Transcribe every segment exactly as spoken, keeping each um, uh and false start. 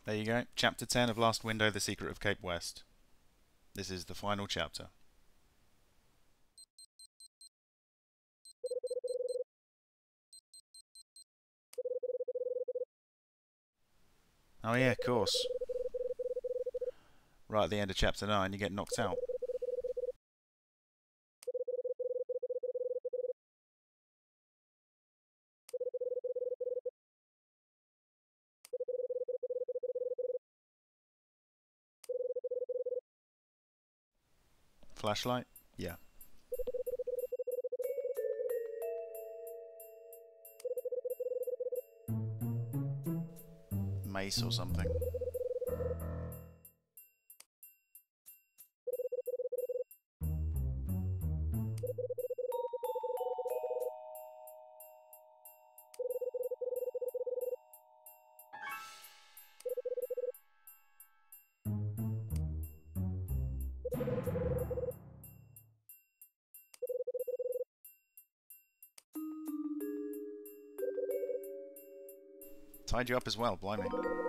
There you go. Chapter ten of Last Window, The Secret of Cape West. This is the final chapter. Oh yeah, of course. Right at the end of chapter nine, you get knocked out. Flashlight? Yeah. Mace or something. Tied you up as well, blimey.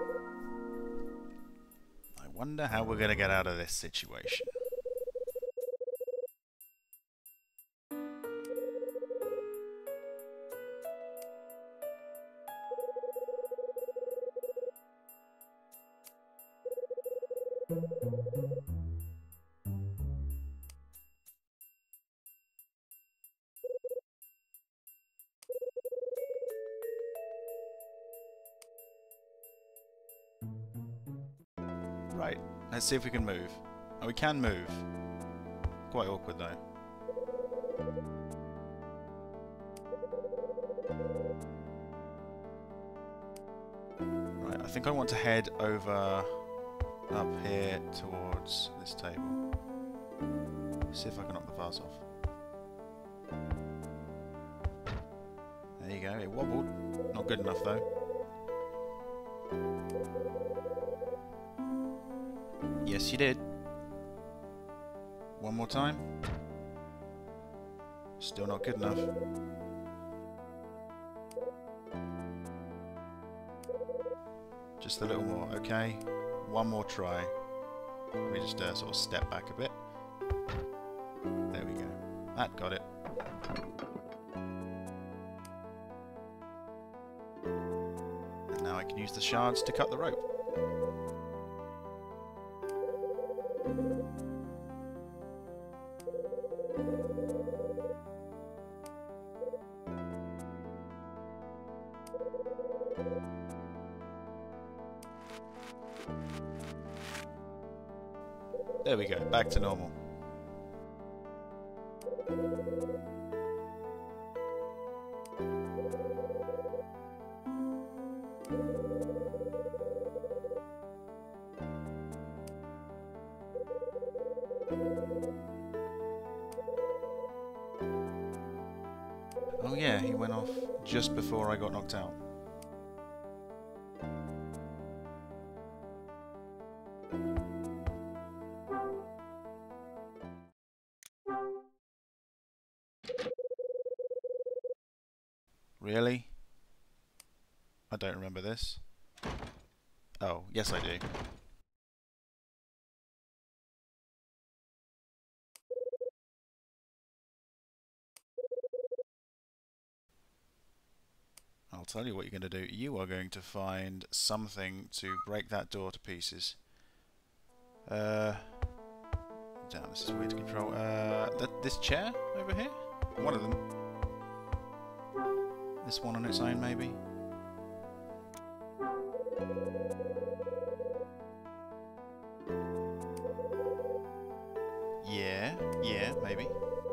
I wonder how we're going to get out of this situation. Right, let's see if we can move. Oh, we can move. Quite awkward though. Right, I think I want to head over up here towards this table. See if I can knock the vase off. There you go, it wobbled. Not good enough though. Yes, you did. One more time. Still not good enough. Just a little more, okay. One more try. Let me just uh, sort of step back a bit. There we go. That got it. And now I can use the shards to cut the rope. There we go, back to normal. Oh yeah, he went off just before I got knocked out. Really? I don't remember this. Oh, yes I do. I'll tell you what you're going to do. You are going to find something to break that door to pieces. Uh, damn, this is weird to control. Uh, th this chair over here? One of them. This one on its own, maybe? Yeah, yeah, maybe.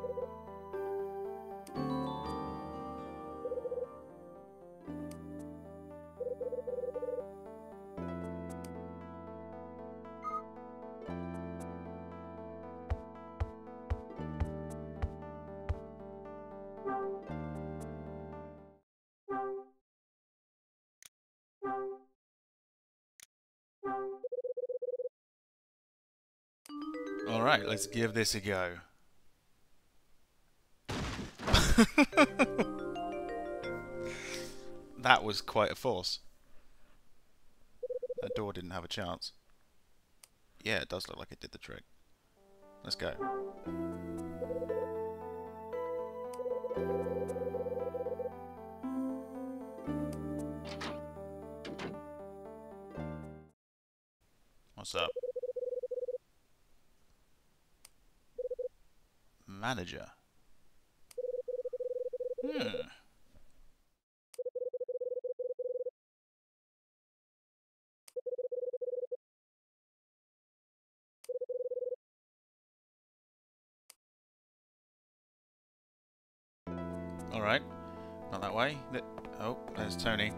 Alright, let's give this a go. That was quite a force. That door didn't have a chance. Yeah, it does look like it did the trick. Let's go. What's up? Manager. Hmm. Alright. Not that way. Oh, there's Tony.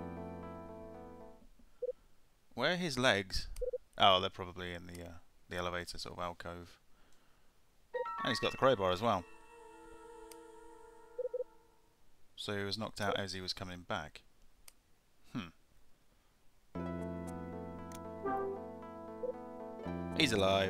Where are his legs? Oh, they're probably in the uh, the elevator sort of alcove. And he's got the crowbar as well. So he was knocked out as he was coming back. Hmm. He's alive.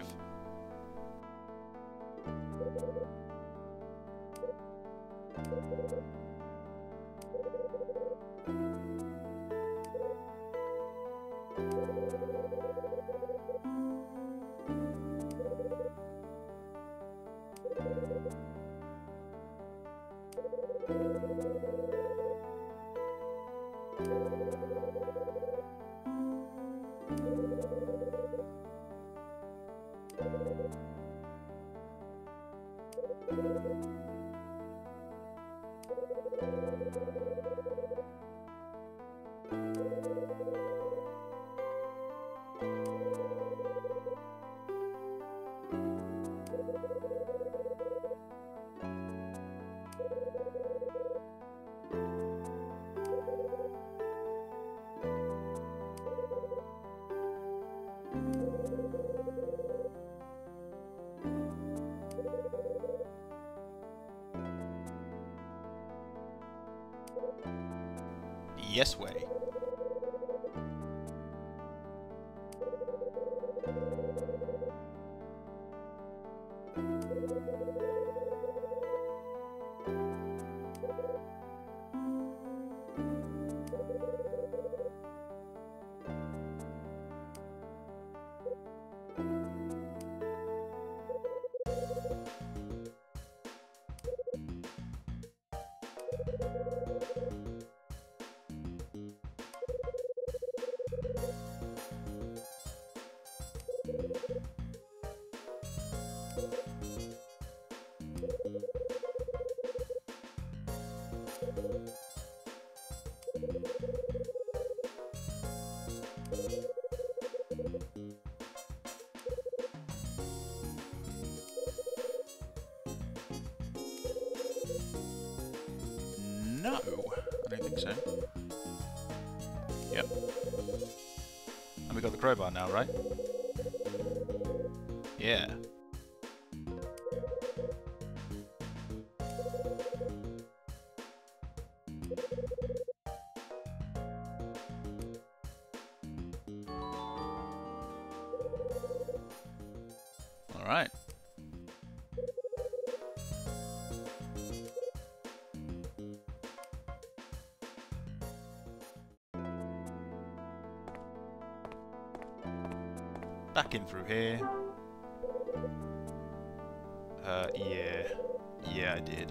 Yes way. No, I don't think so. Yep. And we got the crowbar now, right? Yeah. All right. Back in through here. Uh, yeah. Yeah, I did.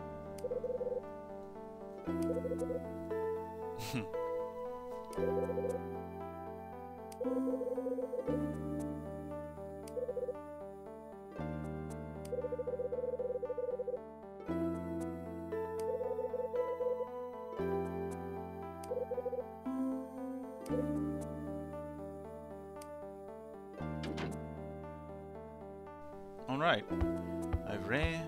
Alright. Over here.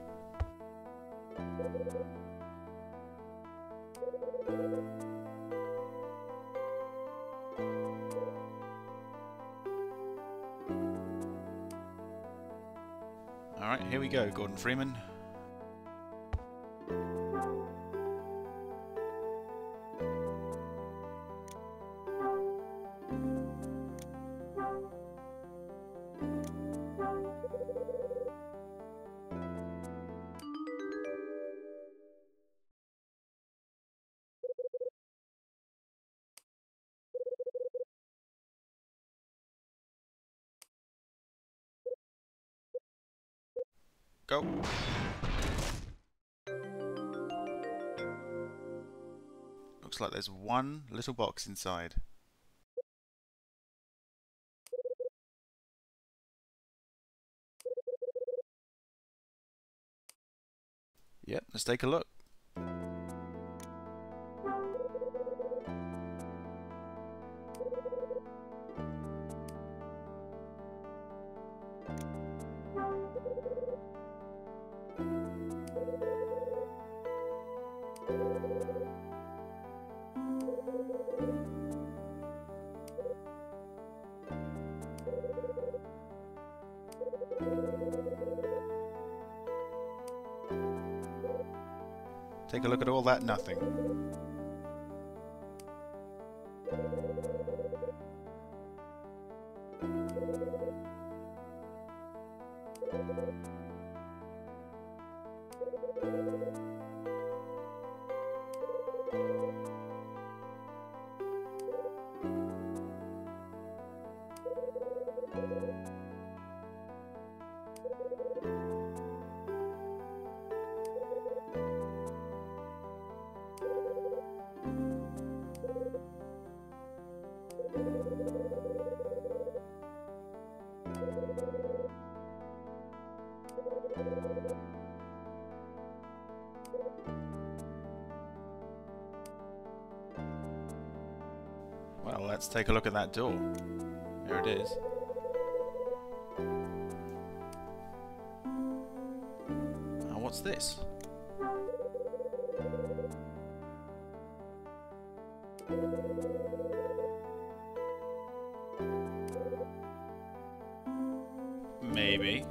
Alright, here we go, Gordon Freeman. Go. Looks like there's one little box inside. Yep, let's take a look. Take a look at all that nothing. Well, let's take a look at that door. There it is. Now, what's this? Maybe.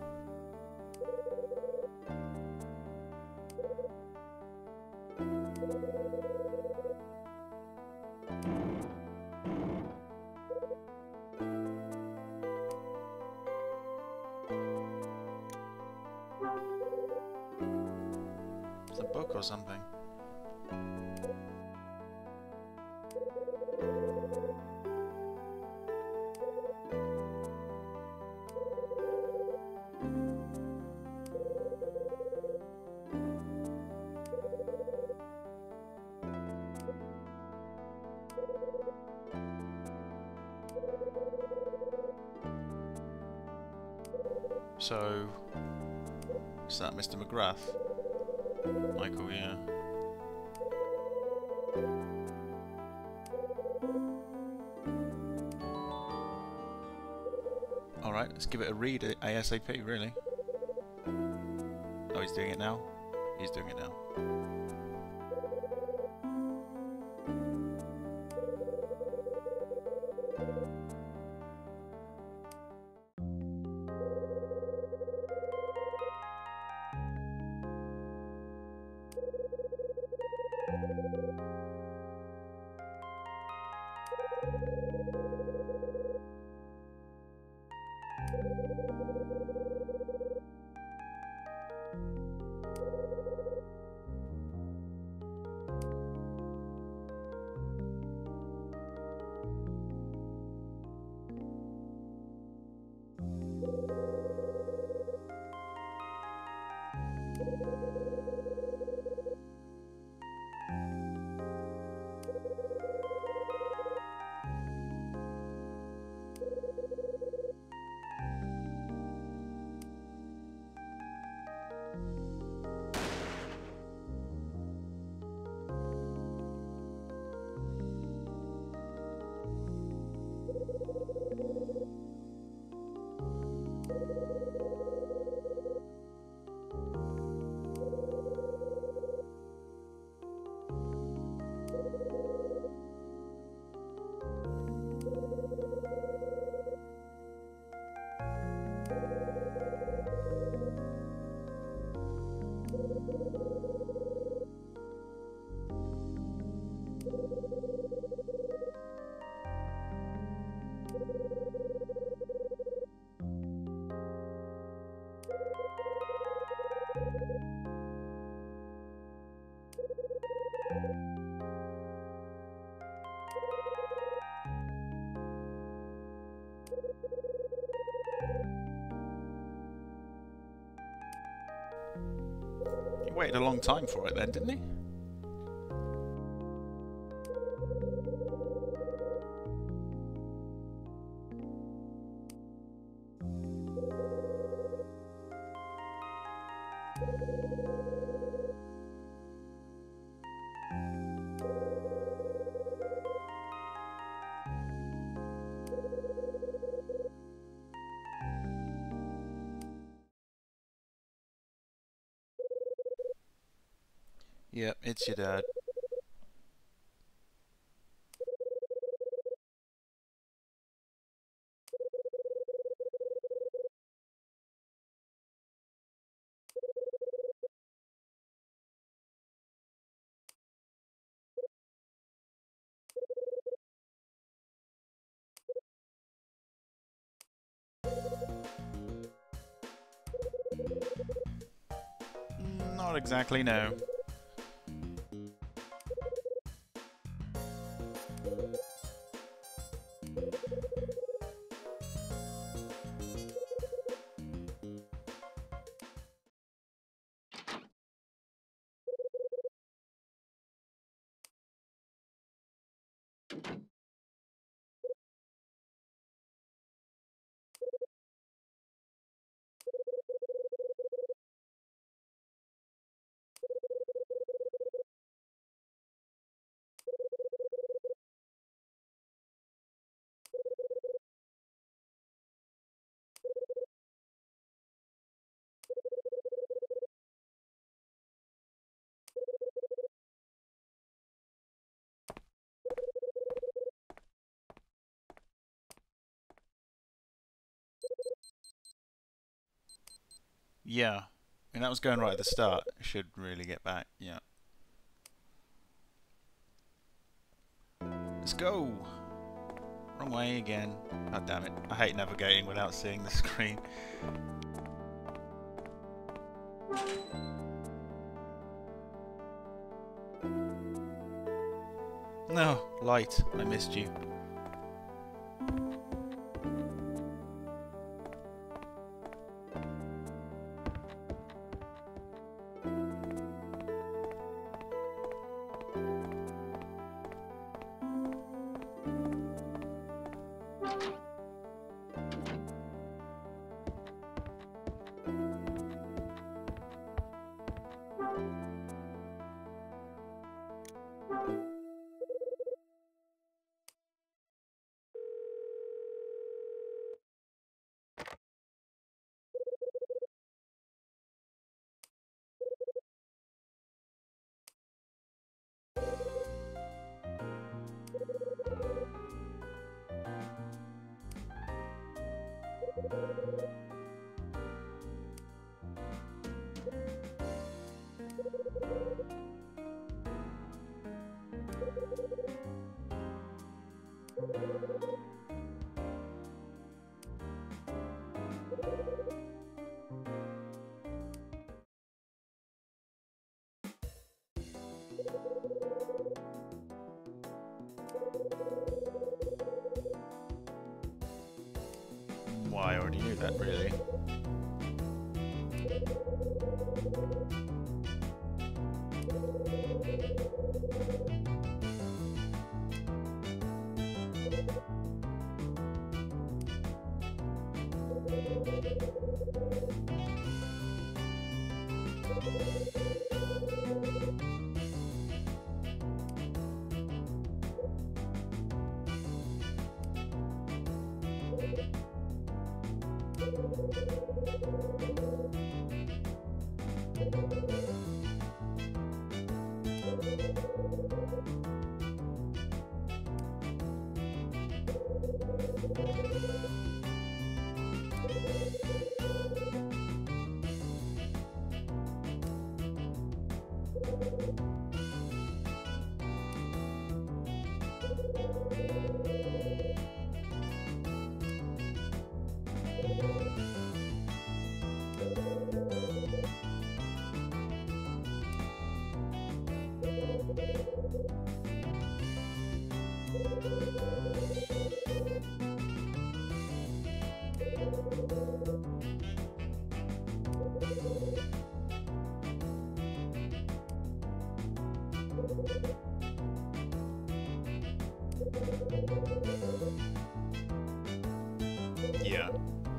It's a book or something. So, is that Mister McGrath? Michael, yeah. Alright, let's give it a read ASAP, really. Oh, he's doing it now? He's doing it now. waited a long time for it then, didn't he? Yep, it's your dad. Not exactly, no. Yeah. And that was going right at the start. Should really get back, yeah. Let's go! Wrong way again. God damn it. I hate navigating without seeing the screen. No, light. I missed you. Well, I already knew that, really.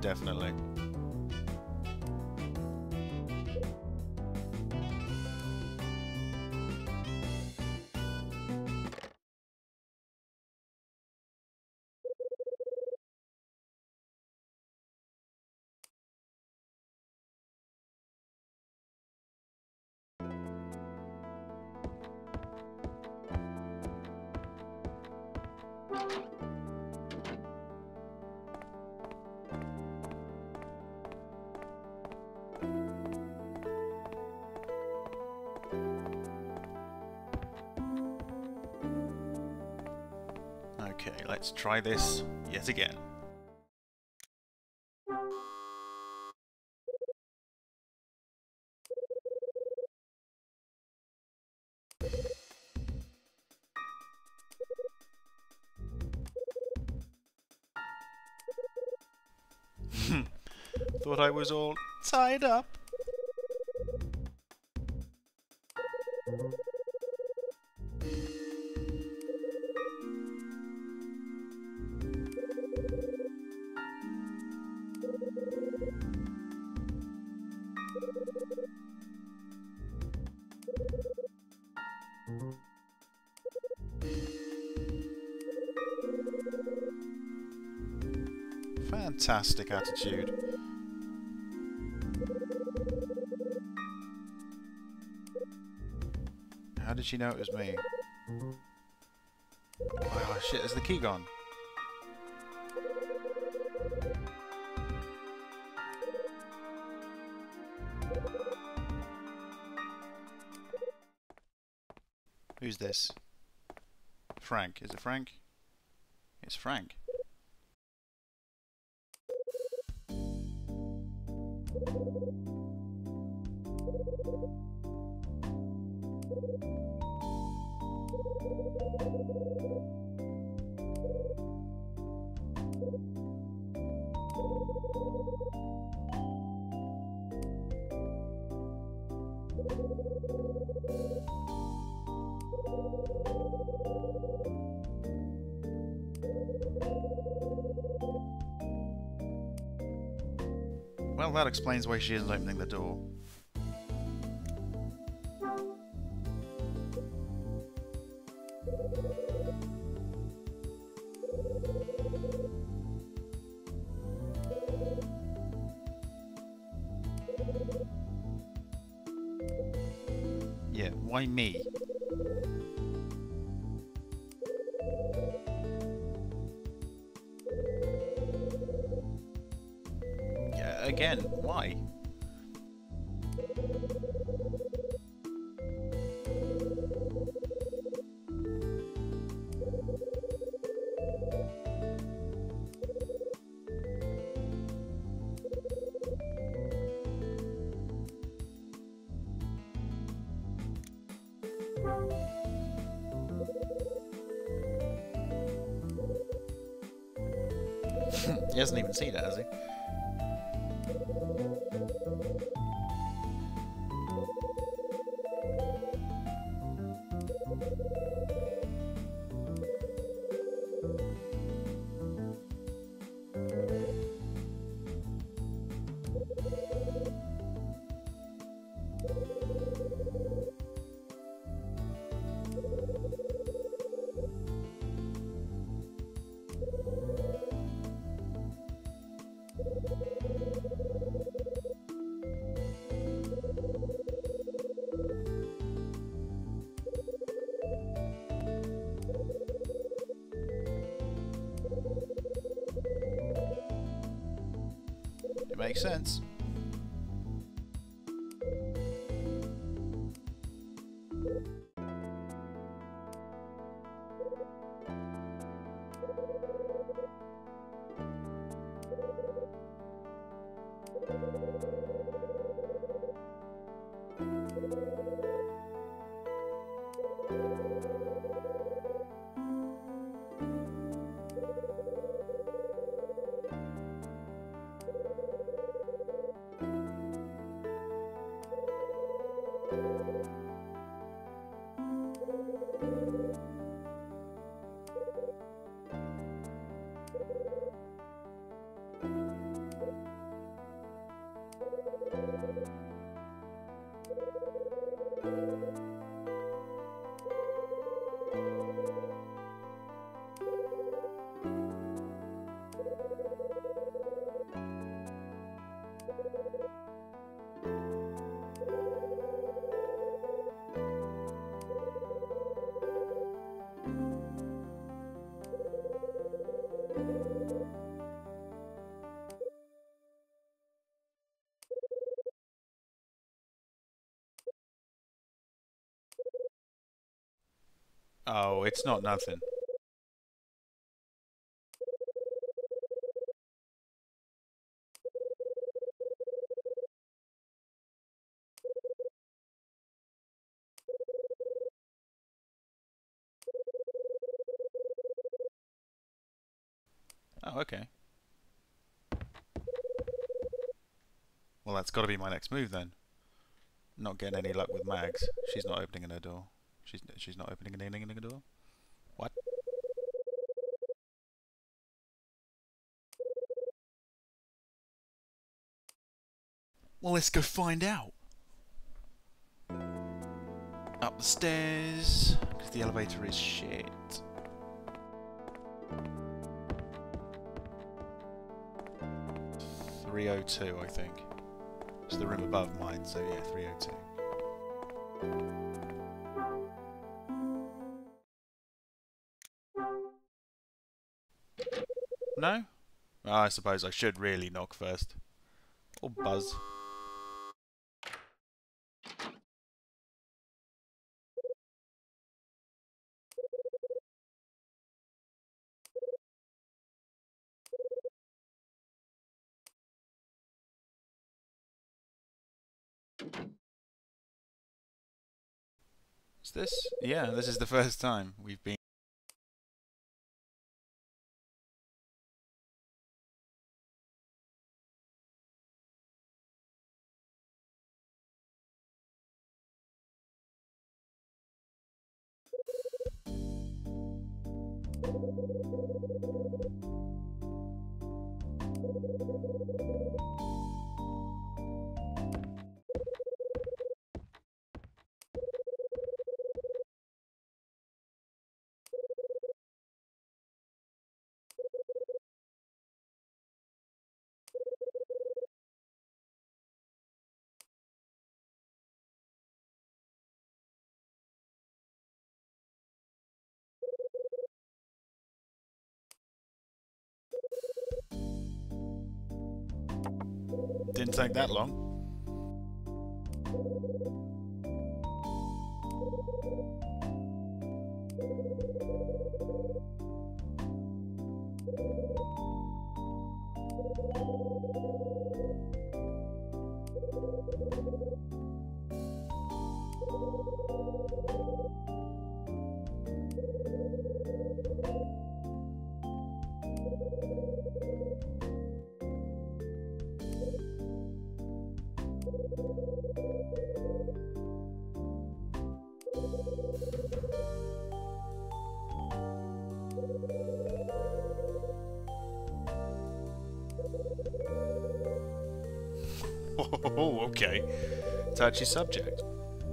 definitely. Okay, let's try this yet again. Thought I was all tied up. Fantastic attitude. How did she know it was me? Oh shit, is the key gone? Who's this? Frank. Is it Frank? It's Frank. Well, that explains why she isn't opening the door. Yeah, why me? Yeah, again, why? He hasn't even seen it, has he? It makes sense. Oh, it's not nothing. Oh, okay. Well, that's got to be my next move then. Not getting any luck with Mags. She's not opening her door. She's she's not opening anything in the door. What? Well, let's go find out. Up the stairs, because the elevator is shit. three oh two, I think. It's the room above mine, so yeah, three oh two. No? Oh, I suppose I should really knock first. Or buzz. Is this? Yeah, this is the first time we've been. Didn't take that long. Oh, okay. Touchy subject.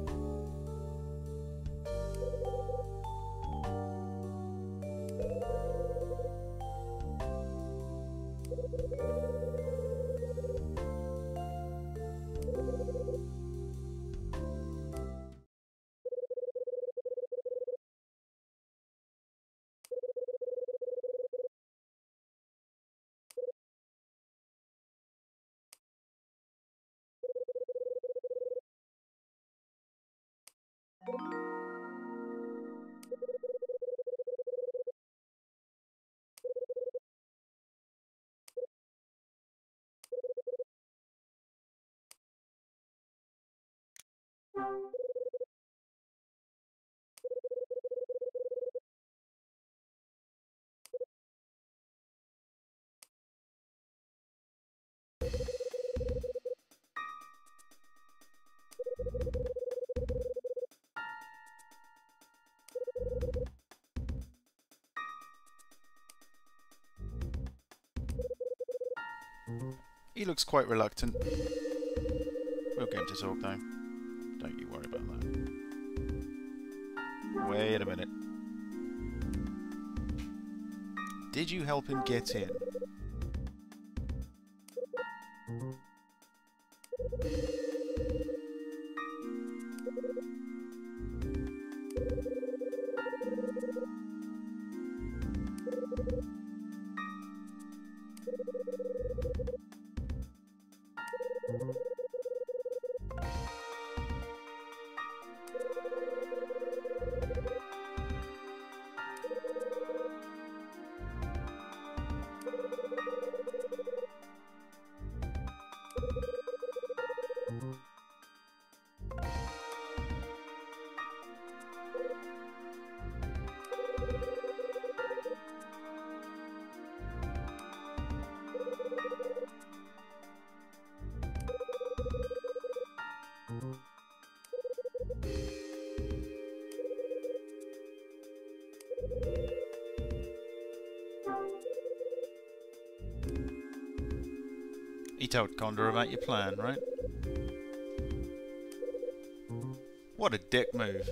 He looks quite reluctant. We'll get him to talk though. Don't you worry about that. Wait a minute. Did you help him get in? You told Condor about your plan, right? What a dick move.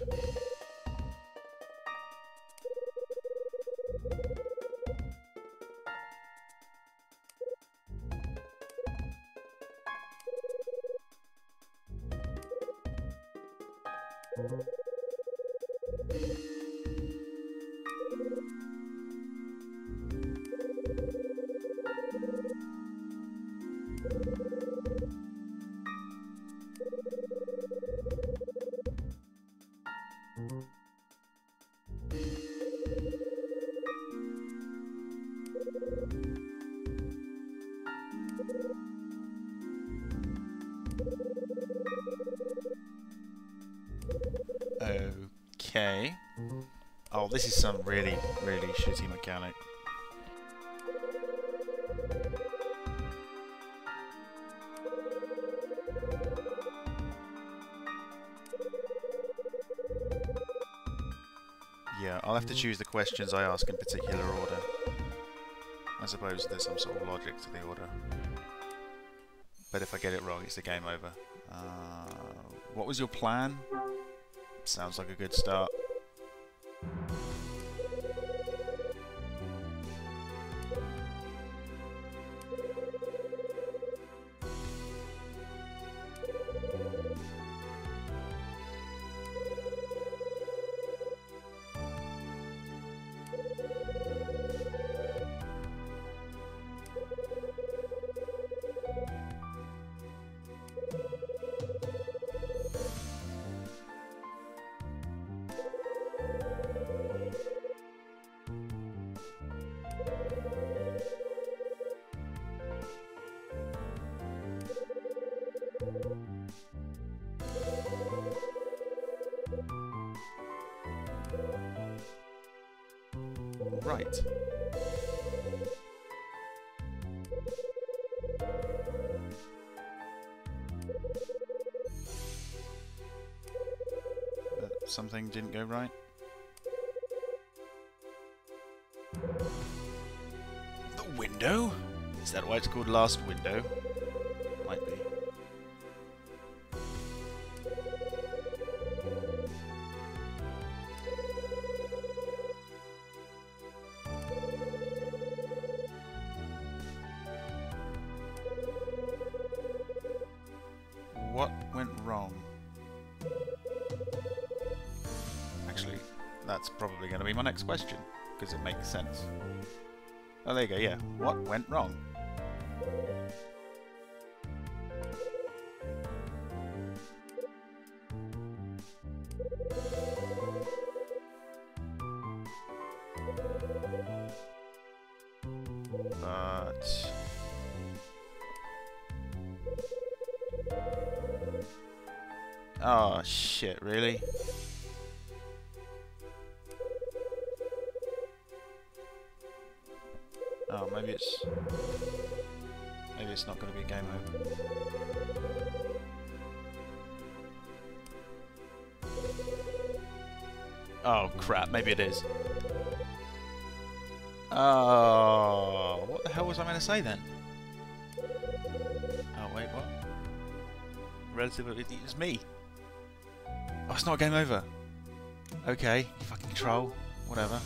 Okay. Oh, this is some really, really shitty mechanic. Yeah, I'll have to choose the questions I ask in particular order. I suppose there's some sort of logic to the order. But if I get it wrong, it's the game over. Uh, what was your plan? Sounds like a good start. Right. Uh, something didn't go right. The window? Is that why it's called Last Window? Might be. What went wrong? Actually, that's probably going to be my next question, because it makes sense. Oh, there you go, yeah. What went wrong? But... oh, shit, really? Oh, maybe it's... maybe it's not going to be a game over. Oh, crap, maybe it is. Oh, what the hell was I meant to say then? Oh, wait, what? Relatively, it's me. Oh, it's not a game over. Okay, you fucking troll. Whatever.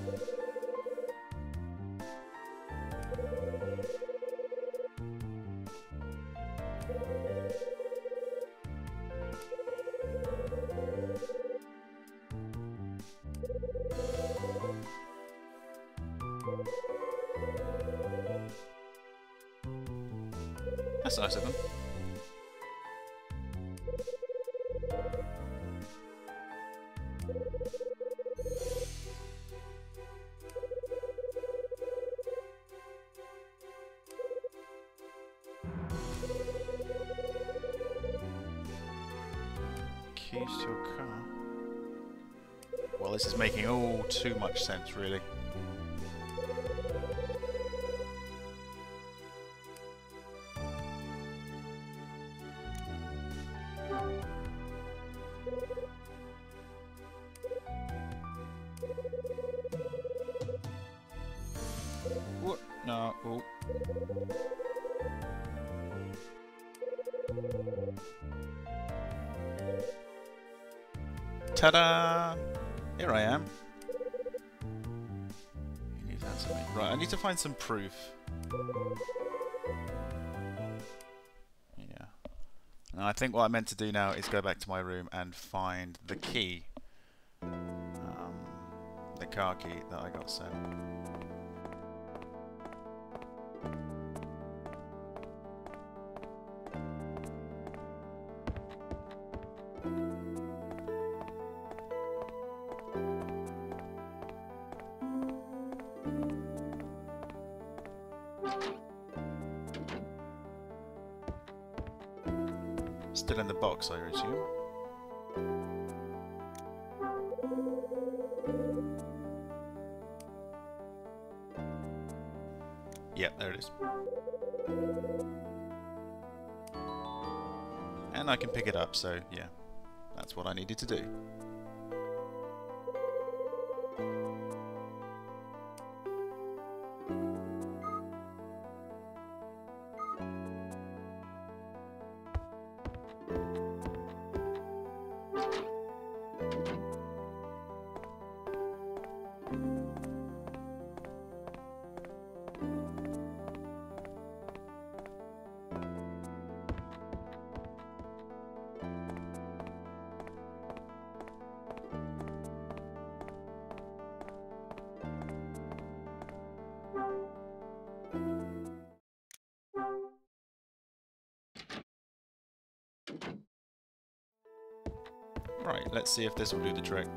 That's nice of them. Keys to your car. Well, this is making all too much sense, really. What? No. Oh. Ta-da! Here I am. You need to have something. Right, I need to find some proof. Yeah. And I think what I meant to do now is go back to my room and find the key. Um, the car key that I got sent. Still in the box, I assume. Yep, there it is. And I can pick it up, so yeah, that's what I needed to do. Right, let's see if this will do the trick.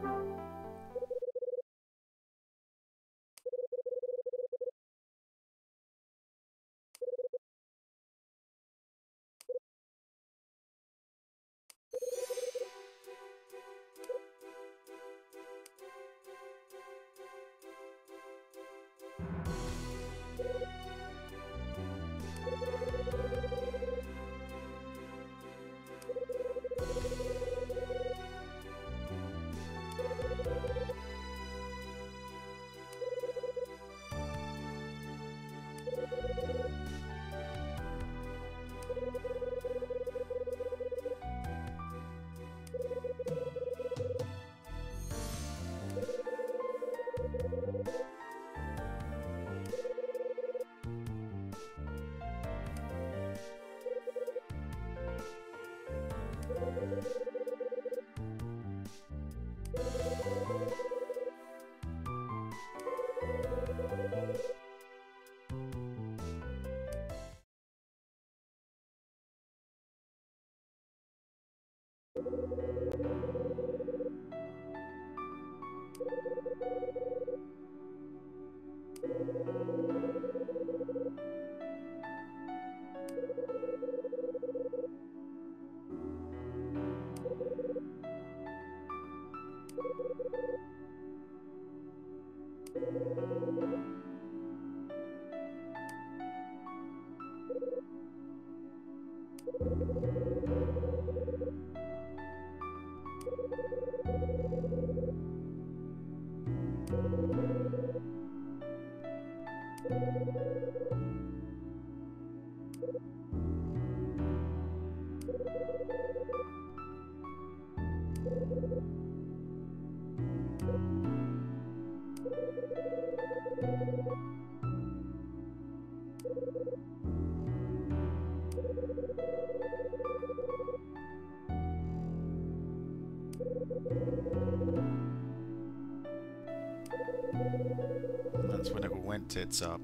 That's when it all went tits up.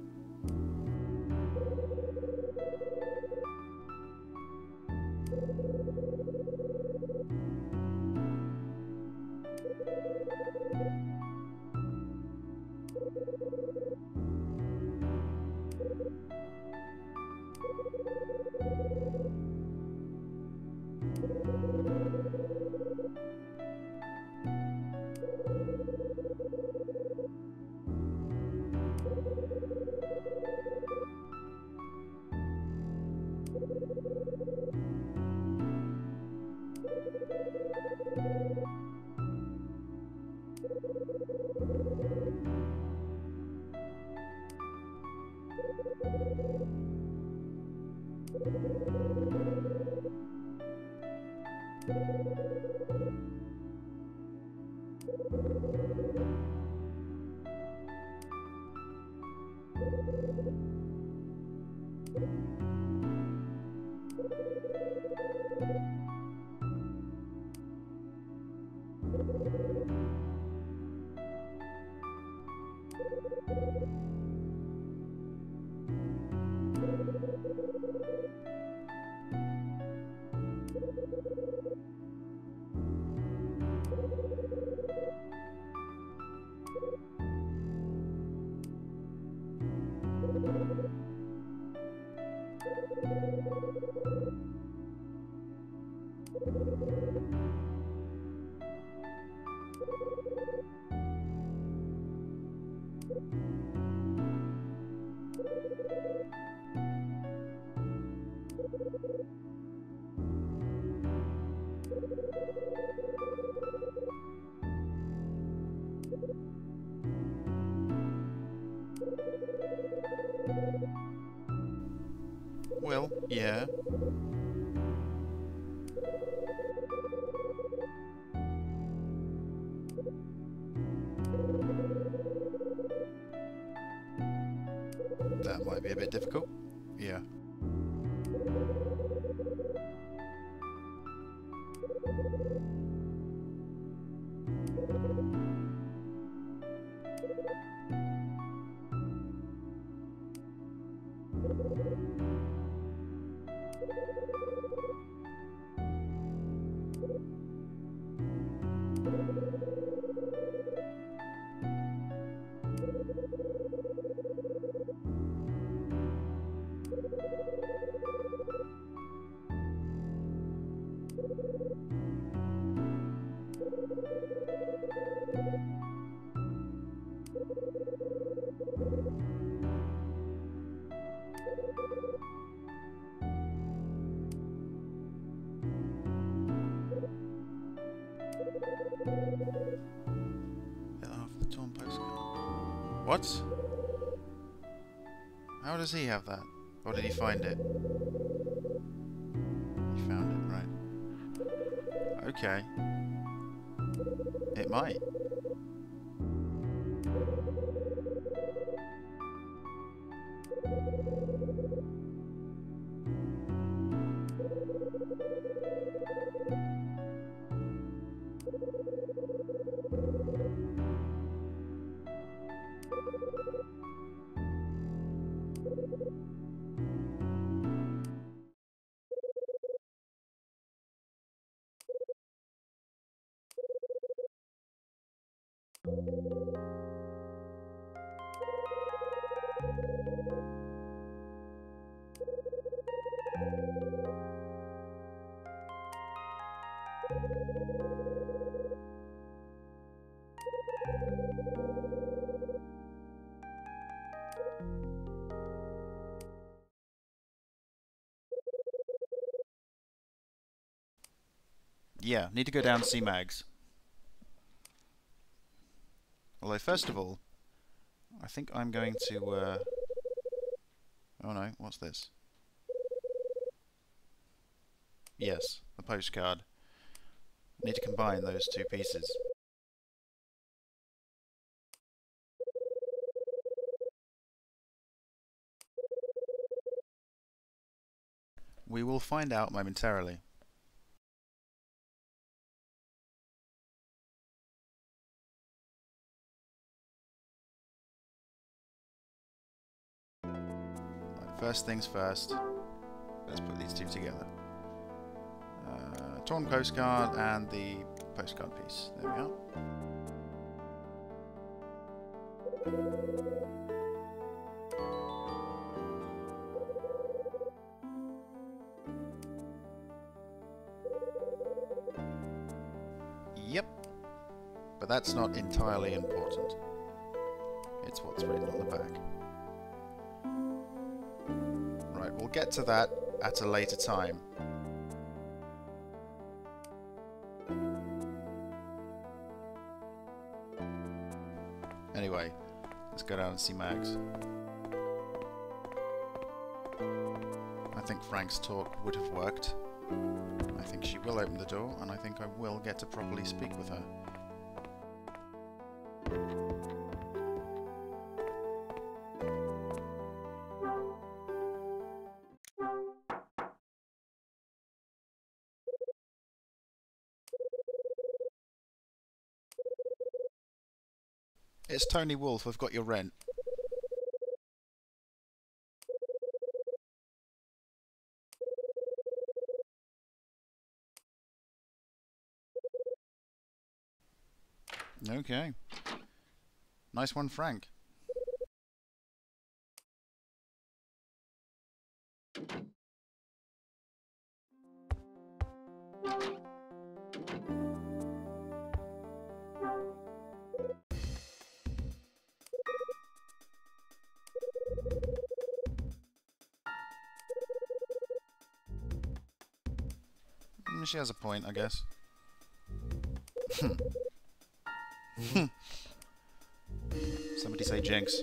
Well, yeah. That might be a bit difficult. Yeah. What? How does he have that? Or did he find it? He found it, right. Okay. It might. Yeah, need to go down and see Mags. Although, first of all, I think I'm going to, uh... oh no, what's this? Yes, the postcard. Need to combine those two pieces. We will find out momentarily. First things first. Let's put these two together. Uh, torn postcard and the postcard piece. There we are. Yep. But that's not entirely important. It's what's written on the back. Right, we'll get to that at a later time. Anyway, let's go down and see Mags. I think Frank's talk would have worked. I think she will open the door, and I think I will get to properly speak with her. It's Tony Wolf, I've got your rent. Okay. Nice one, Frank. Mm, she has a point, I guess. Somebody say Jinx.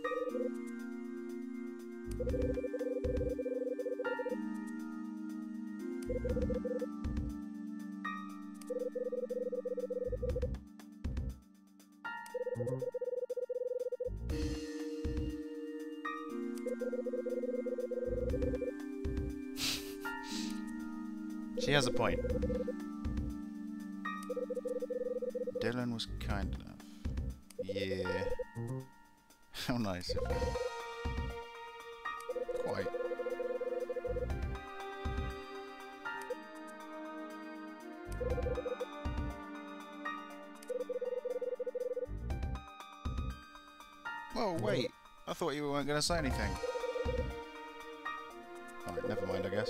She has a point. Dylan was kind enough. Yeah. How nice of him. Quite. Whoa, wait. I thought you weren't going to say anything. Alright, never mind, I guess.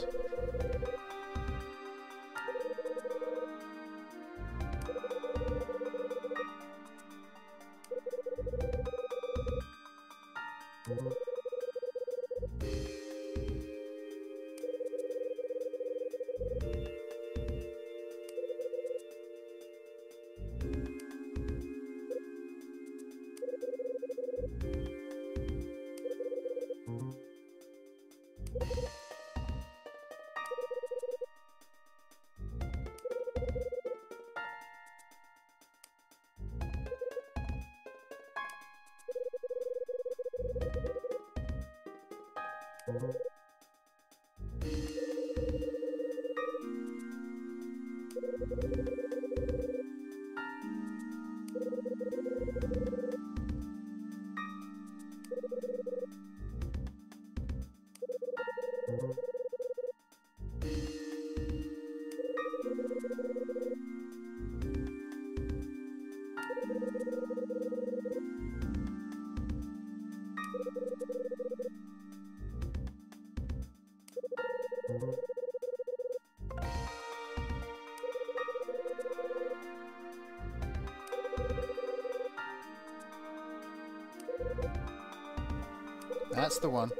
That's the one.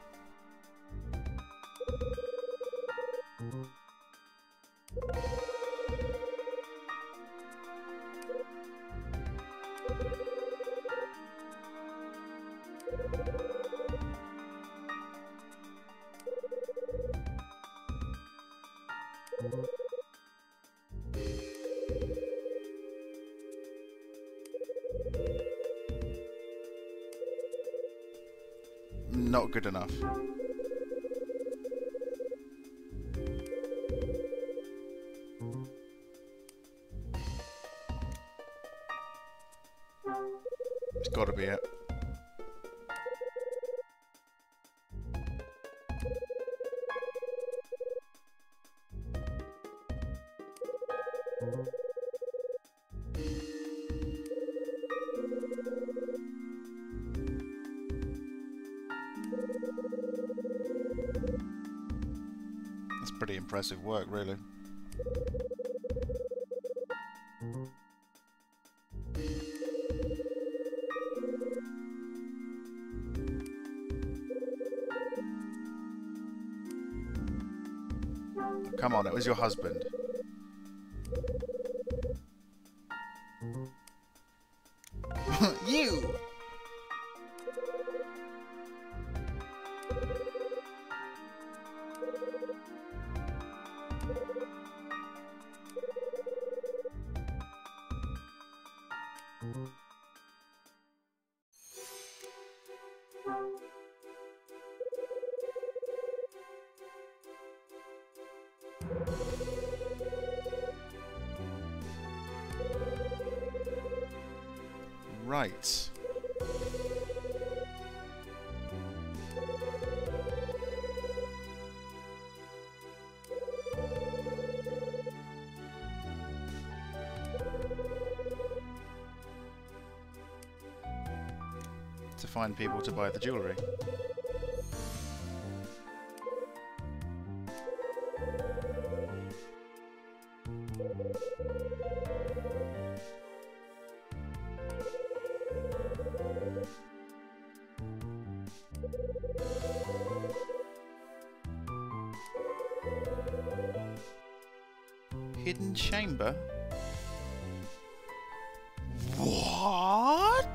Not good enough. It's got to be it. That's pretty impressive work, really. Come on, it was your husband. You! Right. To find people to buy the jewellery. Hidden chamber? What?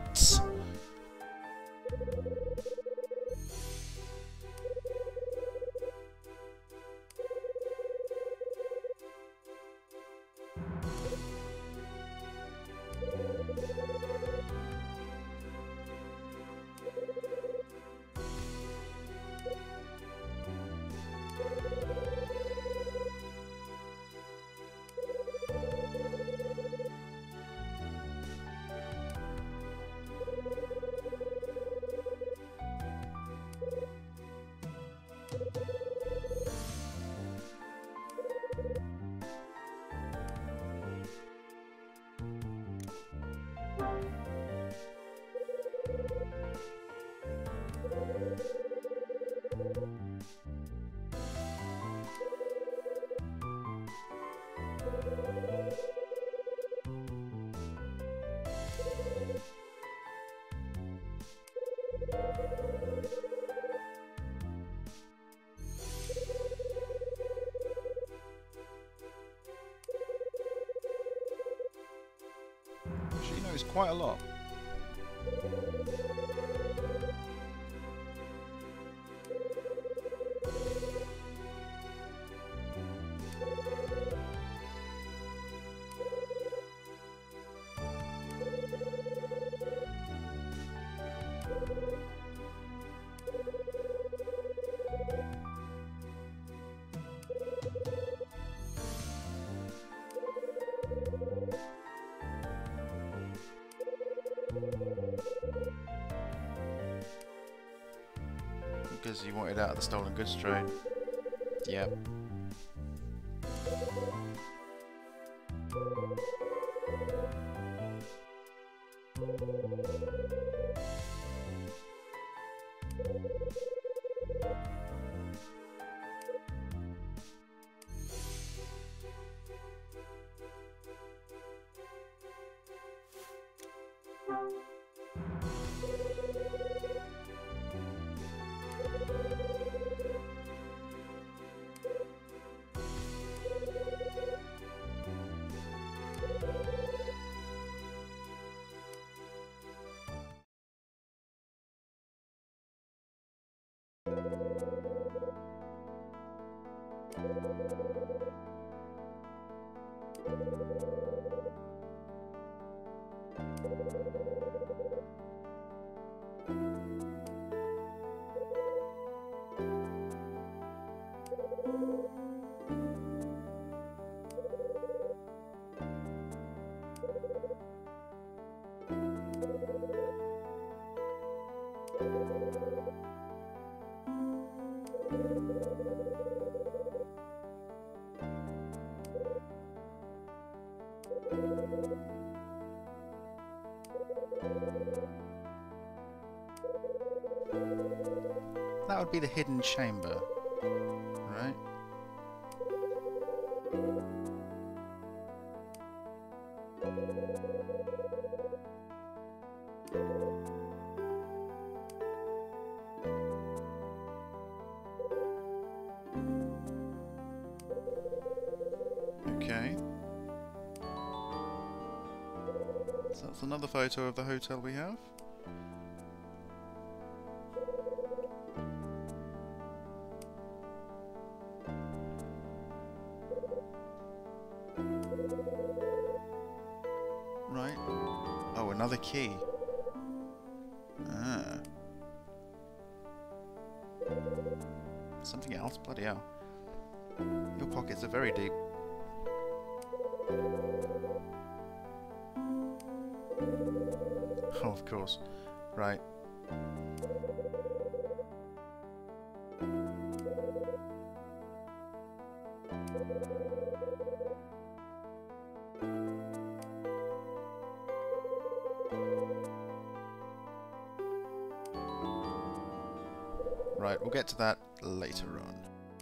She knows quite a lot. Because he wanted out of the stolen goods trade. Yep. would be the hidden chamber, right? Okay. So that's another photo of the hotel we have. Right. Oh, another key. Ah. Something else? Bloody hell. Your pockets are very deep. Oh, of course. Right. Right, we'll get to that later on.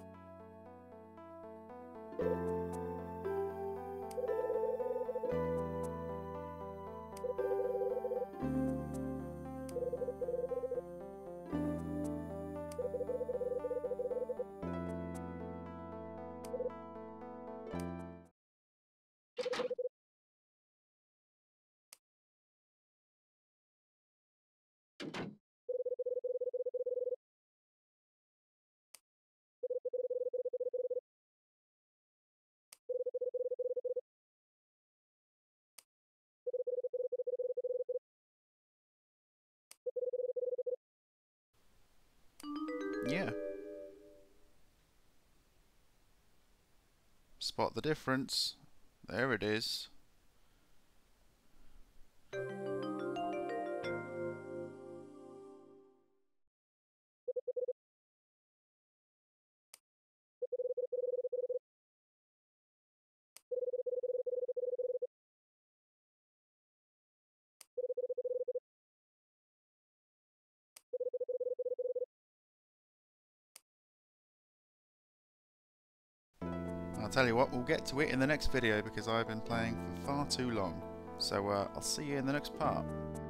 Yeah. Spot the difference. There it is. I'll tell you what, we'll get to it in the next video because I've been playing for far too long. So uh, I'll see you in the next part.